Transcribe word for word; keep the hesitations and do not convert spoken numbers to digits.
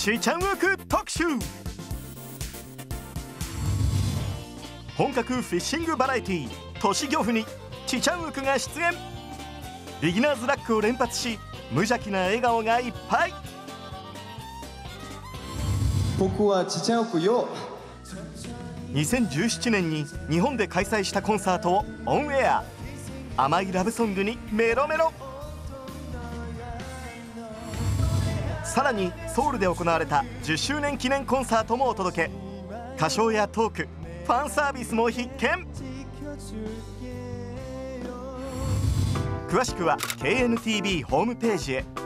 ちちゃんウク特集。本格フィッシングバラエティー都市漁夫にちちゃんウクが出演。ビギナーズラックを連発し、無邪気な笑顔がいっぱい。 僕はちちゃんウクよ。 にせんじゅうななねんに日本で開催したコンサートをオンエア。甘いラブソングにメロメロ。さらにソウルで行われたじゅっしゅうねん記念コンサートもお届け。歌唱やトーク、ファンサービスも必見。詳しくは ケーエヌティービー ホームページへ。